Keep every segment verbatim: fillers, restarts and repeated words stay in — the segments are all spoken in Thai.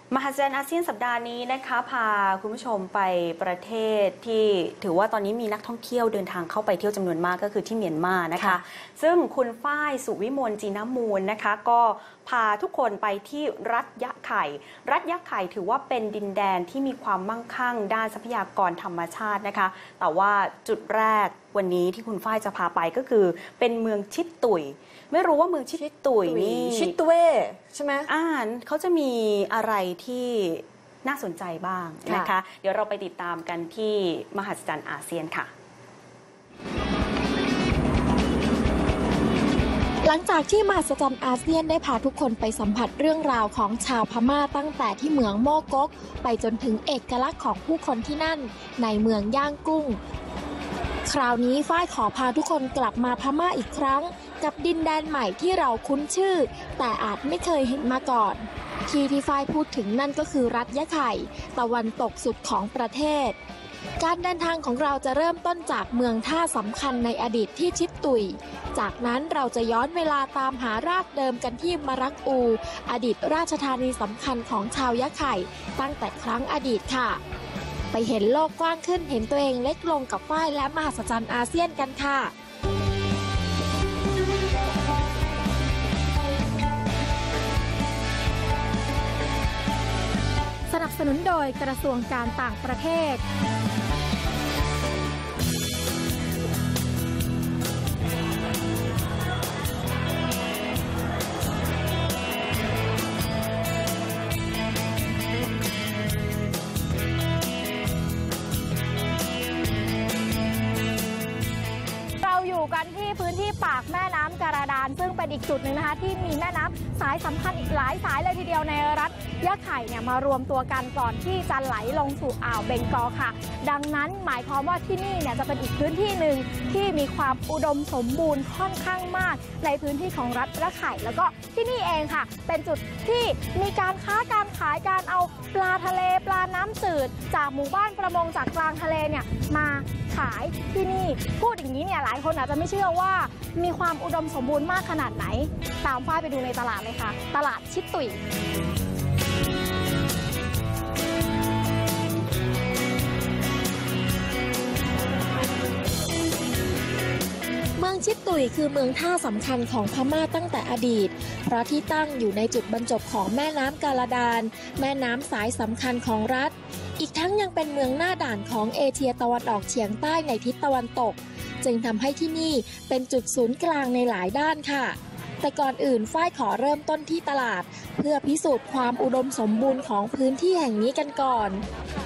มหัศจรรย์อาเซียนสัปดาห์นี้นะคะพาคุณผู้ชมไปประเทศที่ถือว่าตอนนี้มีนักท่องเที่ยวเดินทางเข้าไปเที่ยวจำนวนมากก็คือที่เมียนมานะคะซึ่งคุณฝ้ายสุวิมลจีนมูลนะคะก็พาทุกคนไปที่รัฐยะไข่รัฐยะไข่ถือว่าเป็นดินแดนที่มีความมั่งคั่งด้านทรัพยากรธรรมชาตินะคะแต่ว่าจุดแรกวันนี้ที่คุณฝ้ายจะพาไปก็คือเป็นเมืองชิดตุยไม่รู้ว่าเมืองชิดตุยนี่ชิดตุเว่ใช่ไหมอ่านเขาจะมีอะไรที่น่าสนใจบ้างนะคะเดี๋ยวเราไปติดตามกันที่มหัศจรรย์อาเซียนค่ะหลังจากที่มหัศจรรย์อาเซียนได้พาทุกคนไปสัมผัสเรื่องราวของชาวพม่าตั้งแต่ที่เมืองโมกกไปจนถึงเอกลักษณ์ของผู้คนที่นั่นในเมืองย่างกุ้งคราวนี้ฝ้ายขอพาทุกคนกลับมาพม่าอีกครั้งกับดินแดนใหม่ที่เราคุ้นชื่อแต่อาจไม่เคยเห็นมาก่อนที่ที่ฝ้ายพูดถึงนั่นก็คือรัฐยะไข่ตะวันตกสุดของประเทศการเดินทางของเราจะเริ่มต้นจากเมืองท่าสำคัญในอดีตที่ชิดตุยจากนั้นเราจะย้อนเวลาตามหารากเดิมกันที่มะรักอูอดีตราชธานีสำคัญของชาวยะไข่ตั้งแต่ครั้งอดีตค่ะไปเห็นโลกกว้างขึ้นเห็นตัวเองเล็กลงกับฝ้ายและมหัศจรรย์อาเซียนกันค่ะสนับสนุนโดยกระทรวงการต่างประเทศกันที่พื้นที่ปากแม่น้ำการาดานซึ่งเป็นอีกจุดหนึ่งนะคะที่มีแม่น้ำสายสำคัญอีกหลายสายเลยทีเดียวในรัฐยะไข่เนี่ยมารวมตัวกันก่อนที่จะไหลลงสู่อ่าวเบงกอลค่ะดังนั้นหมายความว่าที่นี่เนี่ยจะเป็นอีกพื้นที่หนึ่งที่มีความอุดมสมบูรณ์ค่อนข้างมากในพื้นที่ของรัฐยะไข่แล้วก็ที่นี่เองค่ะเป็นจุดที่มีการค้าการขายการเอาปลาทะเลปลาน้ำจืดจากหมู่บ้านประมงจากกลางทะเลเนี่ยมาขายที่นี่พูดอย่างนี้เนี่ยหลายคนอาจจะไม่เชื่อว่ามีความอุดมสมบูรณ์มากขนาดไหนตามฝ้ายไปดูในตลาดเลยค่ะตลาดชิดตุยเมืองชิดตุยคือเมืองท่าสำคัญของพม่าตั้งแต่อดีตเพราะที่ตั้งอยู่ในจุดบรรจบของแม่น้ำกาลาดานแม่น้ำสายสำคัญของรัฐอีกทั้งยังเป็นเมืองหน้าด่านของเอเชียตะวันออกเฉียงใต้ในทิศตะวันตกจึงทำให้ที่นี่เป็นจุดศูนย์กลางในหลายด้านค่ะแต่ก่อนอื่นฝ้ายขอเริ่มต้นที่ตลาดเพื่อพิสูจน์ความอุดมสมบูรณ์ของพื้นที่แห่งนี้กันก่อน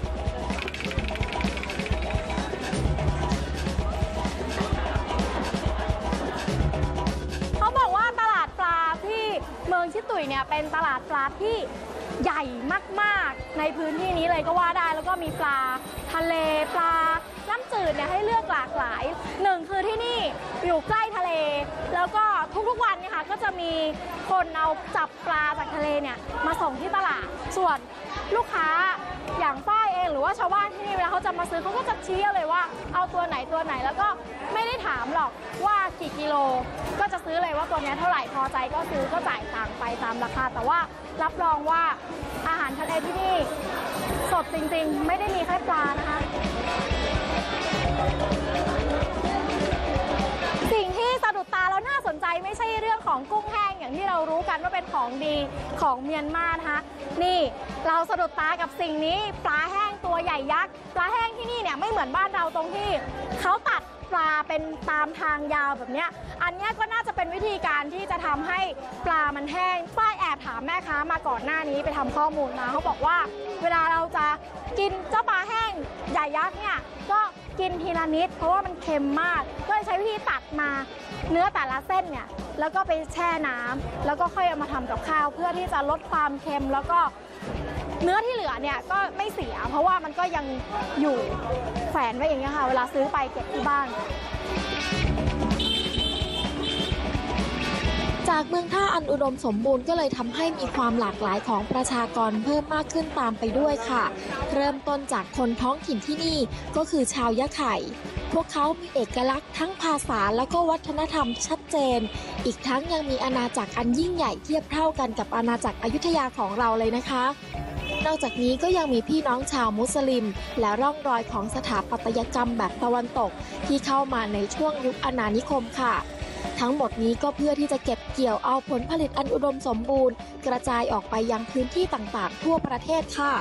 เขาบอกว่าตลาดปลาที่เมืองชิดตุยเนี่ยเป็นตลาดปลาที่ใหญ่มากๆในพื้นที่นี้เลยก็ว่าได้แล้วก็มีปลาทะเลปลาน้ำจืดเนี่ยให้เลือกหลากหลายหนึ่งคือที่นี่อยู่ใกล้ทะเลแล้วก็ทุกๆวันเนี่ยค่ะก็จะมีคนเอาจับปลาจากทะเลเนี่ยมาส่งที่ตลาดส่วนลูกค้าอย่างป้ายเองหรือว่าชาวบ้านที่นี่เวลาเขาจะมาซื้อเขาก็จะชี้เลยว่าเอาตัวไหนตัวไหนแล้วก็ไม่ได้ถามหรอกว่ากี่กิโลก็จะซื้อเลยว่าตัวนี้เท่าไหร่พอใจก็ซื้อก็จ่ายตังค์ไปตามราคาแต่ว่ารับรองว่าอาหารทะเลที่นี่สดจริงๆไม่ได้มีแค่ปลานะคะสิ่งที่สะดุดตาแล้วน่าสนใจไม่ใช่เรื่องของกุ้งแห้งอย่างที่เรารู้กันว่าเป็นของดีของเมียนมานะคะนี่เราสะดุดตากับสิ่งนี้ปลาแห้งตัวใหญ่ยักษ์ปลาแห้งที่นี่เนี่ยไม่เหมือนบ้านเราตรงที่เขาตัดปลาเป็นตามทางยาวแบบนี้อันนี้ก็น่าจะเป็นวิธีการที่จะทำให้ปลามันแห้งฝ้ายแอบถามแม่ค้ามาก่อนหน้านี้ไปทำข้อมูลมาเขาบอกว่าเวลาเราจะกินเจ้าปลาแห้งใหญ่ยักษ์เนี่ยก็กินทีละนิดเพราะว่ามันเค็มมากก็ใช้วิธีตัดมาเนื้อแต่ละเส้นเนี่ยแล้วก็ไปแช่น้ำแล้วก็ค่อยเอามาทำกับข้าวเพื่อที่จะลดความเค็มแล้วก็เนื้อที่เหลือเนี่ยก็ไม่เสียเพราะว่ามันก็ยังอยู่แฝงไว้อย่างนี้ค่ะเวลาซื้อไปเก็บที่บ้านจากเมืองท่าอันอุดมสมบูรณ์ก็เลยทำให้มีความหลากหลายของประชากรเพิ่มมากขึ้นตามไปด้วยค่ะเริ่มต้นจากคนท้องถิ่นที่นี่ก็คือชาวยะไข่ พวกเขามีเอกลักษณ์ทั้งภาษาและก็วัฒนธรรมชัดเจนอีกทั้งยังมีอาณาจักรอันยิ่งใหญ่เทียบเท่ากันกับอาณาจักรอยุธยาของเราเลยนะคะนอกจากนี้ก็ยังมีพี่น้องชาวมุสลิมและร่องรอยของสถาปัตยกรรมแบบตะวันตกที่เข้ามาในช่วงยุคอาณานิคมค่ะทั้งหมดนี้ก็เพื่อที่จะเก็บเกี่ยวเอาผลผลิตอันอุดมสมบูรณ์กระจายออกไปยังพื้นที่ต่างๆทั่วประเทศค่ะ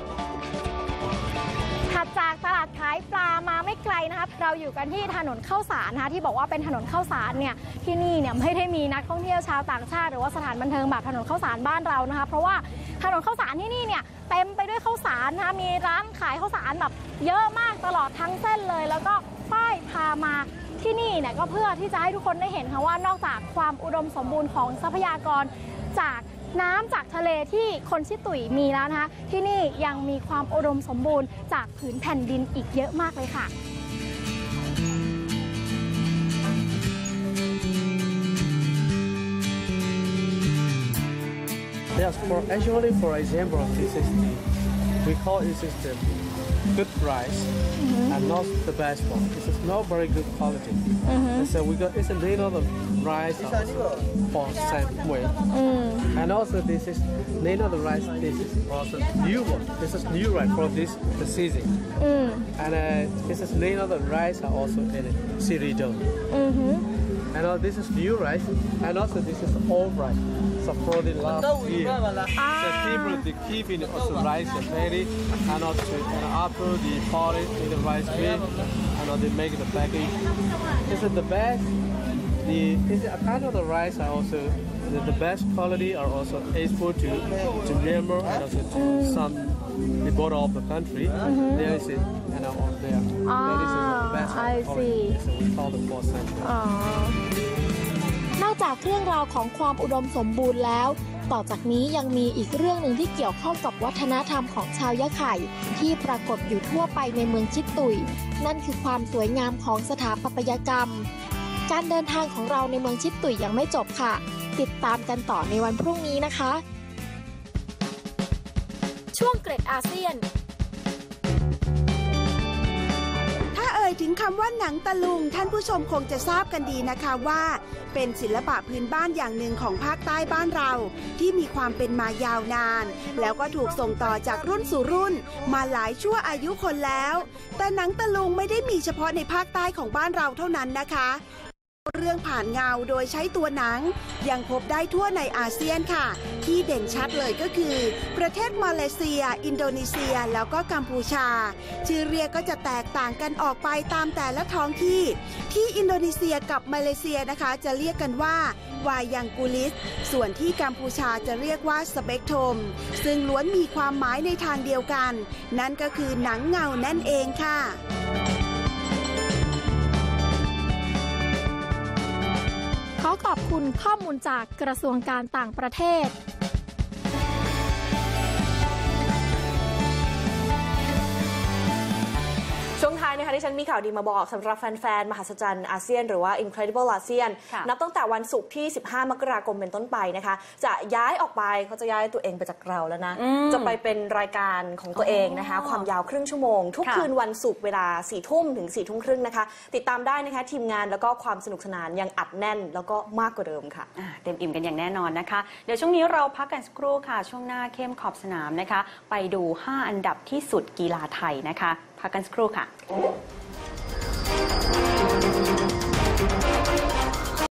ถัดจากตลาดขายปลามาไม่ไกลนะคะเราอยู่กันที่ถนนข้าวสารนะคะที่บอกว่าเป็นถนนข้าวสารเนี่ยที่นี่เนี่ยไม่ได้มีนักท่องเที่ยวชาวต่างชาติหรือว่าสถานบันเทิงแบบถนนข้าวสารบ้านเรานะคะเพราะว่าถนนข้าวสารที่นี่เนี่ยเต็มไปด้วยข้าวสารนะคะมีร้านขายข้าวสารแบบเยอะมากตลอดทั้งเส้นเลยแล้วก็ป้ายพามาที่นี่เนี่ยก็เพื่อที่จะให้ทุกคนได้เห็นค่ะว่านอกจากความอุดมสมบูรณ์ของทรัพยากรจากน้ำจากทะเลที่คนชิตุยมีแล้วนะคะที่นี่ยังมีความอุดมสมบูรณ์จากผืนแผ่นดินอีกเยอะมากเลยค่ะ Yes, for actually, for example, this is the we call this is the good rice mm-hmm. and not the best one. This is not very good quality. Mm-hmm. So we got it's a little of rice also for same way. Mm. And also this is little the rice. This is also new one. This is new rice for this the season. Mm. And uh, this is little the rice are also in it, cereal. Mm-hmm. And uh, this is new rice. And also this is old rice. So for the last year, ah. the people they keep in also rice and berry, and also and after they pour it in the rice bin, and they make the package. This is the best. The this is a kind of the rice are also the, the best quality are also export to to Myanmar and also to mm. some the border of the country. Mm-hmm. There is it and on there. Ah, that is the best I see. So we call the four cent. Ah. นอกจากเรื่องราวของความอุดมสมบูรณ์แล้วต่อจากนี้ยังมีอีกเรื่องหนึ่งที่เกี่ยวข้องกับวัฒนธรรมของชาวยะไข่ที่ปรากฏอยู่ทั่วไปในเมืองชิตุยนั่นคือความสวยงามของสถาปัตยกรรมการเดินทางของเราในเมืองชิตุยยังไม่จบค่ะติดตามกันต่อในวันพรุ่งนี้นะคะช่วงเกร็ดอาเซียนถึงคำว่าหนังตะลุงท่านผู้ชมคงจะทราบกันดีนะคะว่าเป็นศิลปะพื้นบ้านอย่างหนึ่งของภาคใต้บ้านเราที่มีความเป็นมายาวนานแล้วก็ถูกส่งต่อจากรุ่นสู่รุ่นมาหลายชั่วอายุคนแล้วแต่หนังตะลุงไม่ได้มีเฉพาะในภาคใต้ของบ้านเราเท่านั้นนะคะเรื่องผ่านเงาโดยใช้ตัวหนังยังพบได้ทั่วในอาเซียนค่ะที่เด่นชัดเลยก็คือประเทศมาเลเซียอินโดนีเซียแล้วก็กัมพูชาชื่อเรียกก็จะแตกต่างกันออกไปตามแต่ละท้องที่ที่อินโดนีเซียกับมาเลเซียนะคะจะเรียกกันว่าวายังกูลิสส่วนที่กัมพูชาจะเรียกว่าสเปกโทมซึ่งล้วนมีความหมายในทางเดียวกันนั่นก็คือหนังเงานั่นเองค่ะขอขอบคุณข้อมูลจากกระทรวงการต่างประเทศช่วงท้ายนะคะที่ฉันมีข่าวดีมาบอกสำหรับแฟนๆมหัศจรรย์อาเซียนหรือว่า Incredible อาเซียนนับตั้งแต่วันศุกร์ที่สิบห้ามกราคมเป็นต้นไปนะคะจะย้ายออกไปเขาจะย้ายตัวเองไปจากเราแล้วนะจะไปเป็นรายการของตัวเองนะคะความยาวครึ่งชั่วโมงทุกคืนวันศุกร์เวลาสี่ทุ่มถึงสี่ทุ่มครึ่งนะคะติดตามได้นะคะทีมงานแล้วก็ความสนุกสนานยังอัดแน่นแล้วก็มากกว่าเดิมค่ะเต็มอิ่มกันอย่างแน่นอนนะคะเดี๋ยวช่วงนี้เราพักกันสักครู่ค่ะช่วงหน้าเข้มขอบสนามนะคะไปดูห้าอันดับที่สุดกีฬาไทยนะคะพักกันสักครู่ค่ะ